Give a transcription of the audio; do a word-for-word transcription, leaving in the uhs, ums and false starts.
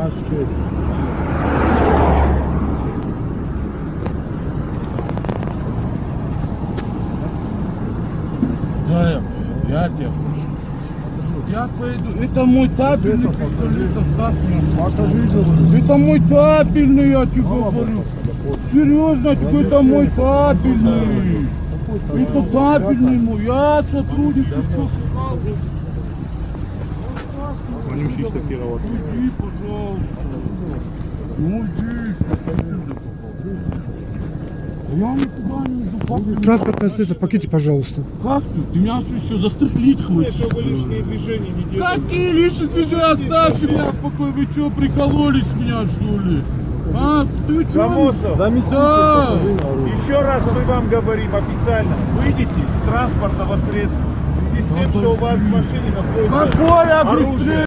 двенадцать. Да, я, я тебя прошу. Я пойду. Это мой табельный пистолет, оставь меня. Это мой табельный, я тебе говорю. Серьезно, я тебе, это мой табельный. Это табельный мой. Я сотрудник, ты что сказал? Иди, пожалуйста. Ну иди. Я никуда не иду. Как ты? Транспортное средство, покиньте, пожалуйста. Как ты? Ты меня что, застрелить хочешь? Чтобы лишние движения не делать. Какие лишние движения? Оставьте меня в покое. Вы что, прикололись с меня, что ли? А, ты что? Замосов, Да. еще раз мы вам говорим официально, выйдите с транспортного средства. В связи с тем, что у вас в машине находится Какое оружие. огнестрельное?